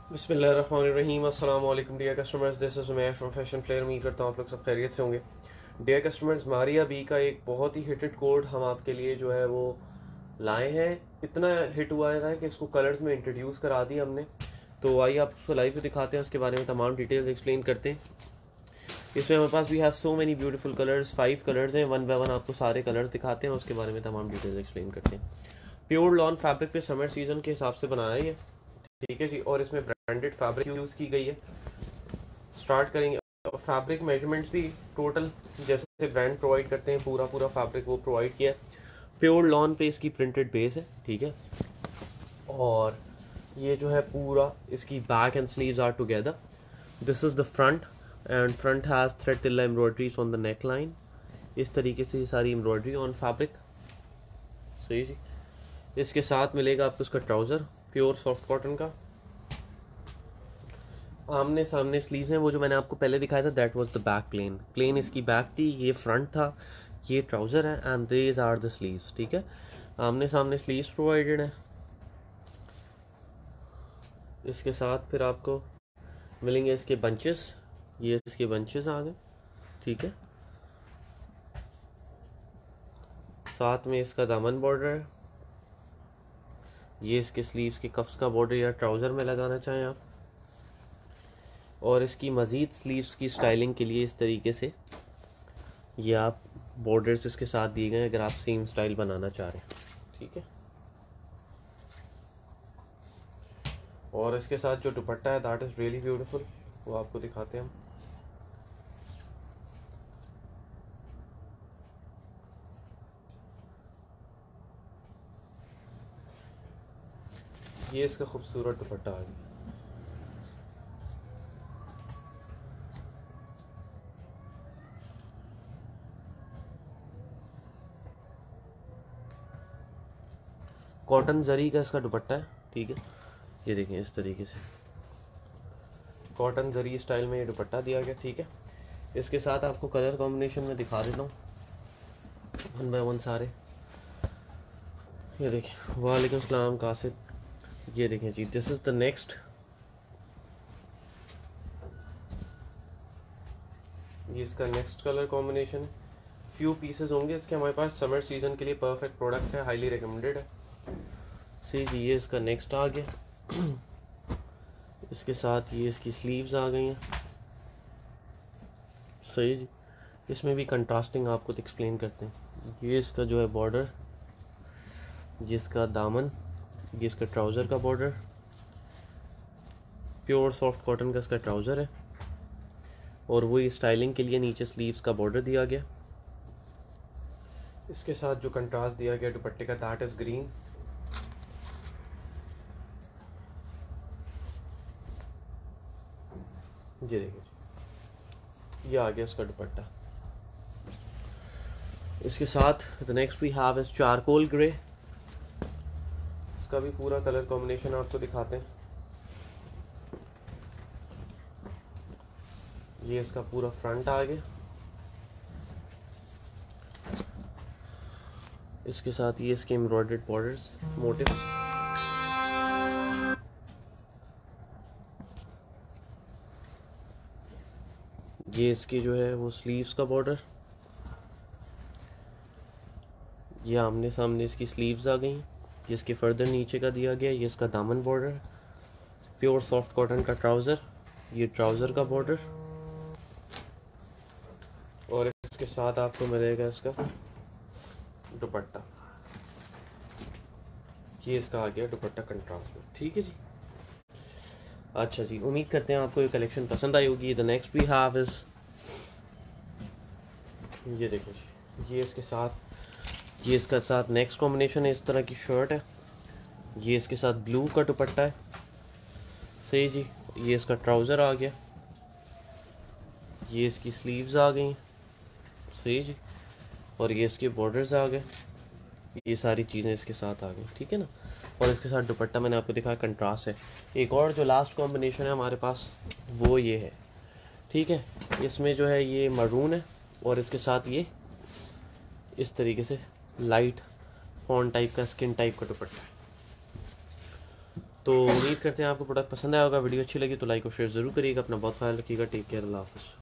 बिस्मिल्लाहिर्रहमानिर्रहीम। अस्सलाम वालेकुम dear customers, this is Umair from Fashion Flare. उम्मीद करता हूँ आप लोग सब खैरियत से होंगे। डियर कस्टमर्स, मारिया बी का एक बहुत ही हिटेड कोड हम आपके लिए जो है वो लाए हैं। इतना हिट हुआ है कि इसको कलर्स में इंट्रोड्यूस करा दिया हमने। तो आइए आप उसको लाइव में दिखाते हैं, उसके बारे में तमाम डिटेल्स एक्सप्लेन करते हैं। इसमें हमारे पास we have so many beautiful colours, 5 colours हैं। वन बाय वन आपको सारे कलर्स दिखाते हैं, उसके बारे में तमाम डिटेल्स एक्सप्लेन करते हैं। प्योर लॉन फैब्रिक पे समर सीजन के हिसाब से बनाया है, ठीक है जी। और इसमें ब्रांडेड फैब्रिक यूज़ की गई है। स्टार्ट करेंगे। फैब्रिक मेजरमेंट्स भी टोटल जैसे ब्रांड प्रोवाइड करते हैं, पूरा पूरा फैब्रिक वो प्रोवाइड किया है। प्योर लॉन पे इसकी प्रिंटेड बेस है, ठीक है। और ये जो है पूरा इसकी back and sleeves are together. This is the front, and front has thread तिल्ला embroideries on the neck line. इस तरीके से ये सारी एम्ब्रॉयडरी ऑन फैब्रिक, सही जी। इसके साथ मिलेगा आपको इसका ट्राउज़र प्योर सॉफ्ट कॉटन का। आमने सामने स्लीव्स हैं, वो जो मैंने आपको पहले दिखाया था that was the back plain इसकी बैक थी, ये फ्रंट था, ये ट्राउज़र है and these are the sleeves, ठीक है। आमने सामने स्लीव्स प्रोवाइडेड है। इसके साथ फिर आपको मिलेंगे इसके बंचेस, ये इसके बंचेस आ गए, ठीक है। साथ में इसका दामन बॉर्डर है, ये इसके स्लीव्स के कफ्स का बॉर्डर या ट्राउज़र में लगाना चाहें आप। और इसकी मज़ीद स्लीव्स की स्टाइलिंग के लिए इस तरीके से ये आप बॉर्डर्स इसके साथ दिए गए अगर आप सेम स्टाइल बनाना चाह रहे हैं, ठीक है। और इसके साथ जो दुपट्टा है दैट इज़ रियली ब्यूटीफुल, वो आपको दिखाते हैं हम। ये इसका खूबसूरत दुपट्टा आ गया। कॉटन जरी का इसका दुपट्टा है, ठीक है। ये देखें इस तरीके से कॉटन जरी स्टाइल में ये दुपट्टा दिया गया, ठीक है। इसके साथ आपको कलर कॉम्बिनेशन में दिखा देता हूँ वन बाय वन सारे। ये देखें, वालेकुम सलाम कासिद। ये देखें जी, दिस इज़ द नेक्स्ट। ये इसका नेक्स्ट कलर कॉम्बिनेशन है। फ्यू पीसेस होंगे इसके हमारे पास, समर सीजन के लिए परफेक्ट प्रोडक्ट है, हाईली रिकमेंडेड है। सी जी, ये इसका नेक्स्ट आ गया। इसके साथ ये इसकी स्लीव्स आ गई हैं, सही जी। इसमें भी कंट्रास्टिंग आपको एक्सप्लेन करते हैं। ये इसका जो है बॉर्डर, ये इसका दामन, ये इसका ट्राउज़र का बॉर्डर, प्योर सॉफ्ट कॉटन का इसका ट्राउज़र है। और वही स्टाइलिंग के लिए नीचे स्लीव्स का बॉर्डर दिया गया। इसके साथ जो कंट्रास्ट दिया गया दुपट्टे का दैट इज़ ग्रीन। ये देखिए, ये आ गया इसका दुपट्टा। इसके साथ the next we have is charcoal grey. इसका भी पूरा कलर कॉम्बिनेशन आपको दिखाते हैं। ये इसका पूरा फ्रंट आ गया। इसके साथ ये इसके एम्ब्रॉयडर्ड बॉर्डर्स मोटिव्स। ये इसकी जो है वो स्लीव्स का बॉर्डर, ये आमने सामने इसकी स्लीव्स आ गई। ये इसके फर्दर नीचे का दिया गया, ये इसका दामन बॉर्डर, प्योर सॉफ्ट कॉटन का ट्राउज़र, ये ट्राउज़र का बॉर्डर। और इसके साथ आपको मिलेगा इसका दुपट्टा, ये इसका आ गया दुपट्टा कंट्रास्ट में, ठीक है जी। अच्छा जी, उम्मीद करते हैं आपको ये कलेक्शन पसंद आई होगी। The next we have is, ये देखिए जी, ये इसके साथ, ये इसका साथ नेक्स्ट कॉम्बिनेशन है। इस तरह की शर्ट है, ये इसके साथ ब्लू का दुपट्टा है, सही जी। ये इसका ट्राउज़र आ गया, ये इसकी स्लीव्स आ गई, सही जी। और ये इसके बॉर्डर्स आ गए, ये सारी चीज़ें इसके साथ आ गई, ठीक है ना। और इसके साथ दुपट्टा मैंने आपको दिखाया कंट्रास्ट है। एक और जो लास्ट कॉम्बिनेशन है हमारे पास वो ये है, ठीक है। इसमें जो है ये मरून है और इसके साथ ये इस तरीके से लाइट फॉन्ट टाइप का, स्किन टाइप का दुपट्टा है। तो उम्मीद करते हैं आपको प्रोडक्ट पसंद आया होगा। वीडियो अच्छी लगी तो लाइक और शेयर ज़रूर करिएगा। अपना बहुत ख्याल रखिएगा। Take care. अल्लाह हाफ़िज़।